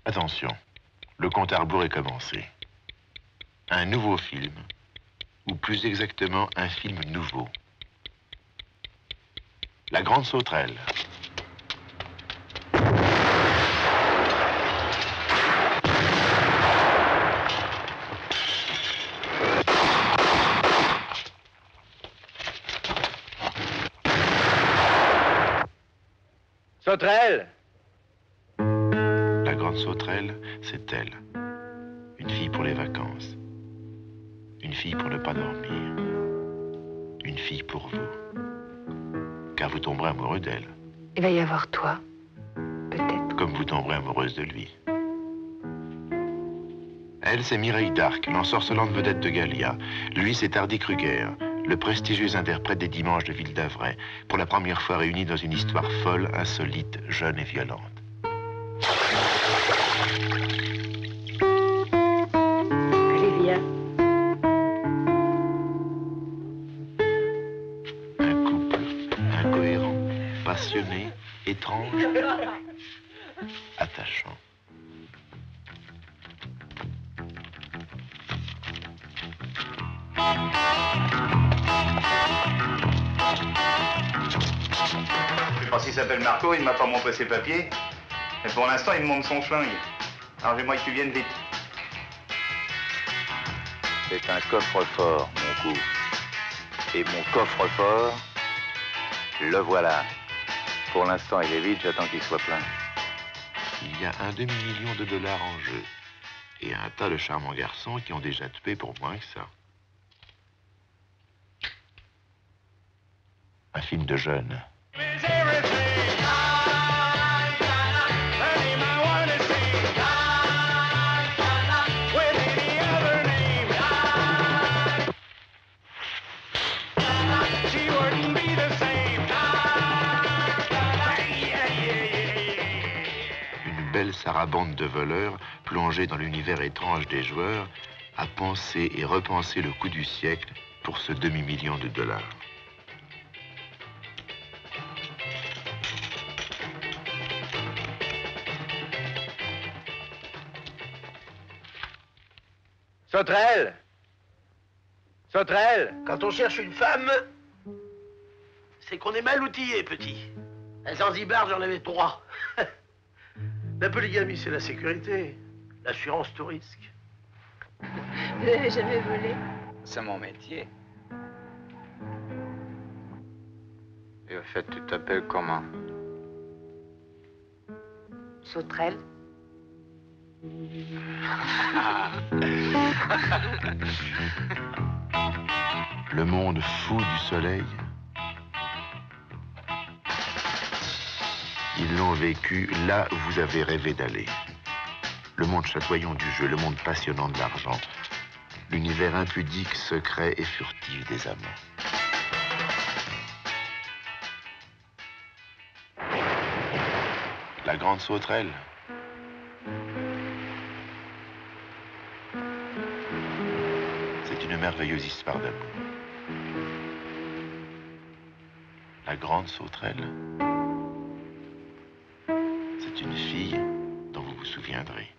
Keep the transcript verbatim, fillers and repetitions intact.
Attention, le compte à rebours est commencé. Un nouveau film, ou plus exactement un film nouveau. La Grande Sauterelle. Sauterelle! La Grande Sauterelle, c'est elle. Une fille pour les vacances. Une fille pour ne pas dormir. Une fille pour vous. Car vous tomberez amoureux d'elle. Il va y avoir toi, peut-être. Comme vous tomberez amoureuse de lui. Elle, c'est Mireille d'Arc, l'ensorcelante vedette de Gallia. Lui, c'est Hardy Kruger, le prestigieux interprète des Dimanches de Ville d'Avray, pour la première fois réunis dans une histoire folle, insolite, jeune et violente. Olivia. Un couple incohérent, passionné, étrange, attachant. Je pense qu'il s'appelle Marco, il ne m'a pas montré ses papiers. Mais pour l'instant, il me montre son flingue. Alors j'aimerais que tu viennes vite. C'est un coffre-fort, mon coup. Et mon coffre-fort, le voilà. Pour l'instant, il est vide, j'attends qu'il soit plein. Il y a un demi-million de dollars en jeu. Et un tas de charmants garçons qui ont déjà tué pour moins que ça. Un film de jeunes. Une belle sarabande de voleurs, plongés dans l'univers étrange des joueurs, a pensé et repensé le coup du siècle pour ce demi-million de dollars. Sauterelle! Sauterelle! Quand on cherche une femme, c'est qu'on est mal outillé, petit. À Zanzibar, j'en avais trois. La polygamie, c'est la sécurité. L'assurance tout risque. Vous n'avez jamais volé? C'est mon métier. Et au fait, tu t'appelles comment? Sauterelle. Le monde fou du soleil. Ils l'ont vécu là où vous avez rêvé d'aller. Le monde chatoyant du jeu, le monde passionnant de l'argent. L'univers impudique, secret et furtif des amants. La Grande Sauterelle. C'est une merveilleuse histoire d'amour. La Grande Sauterelle. C'est une fille dont vous vous souviendrez.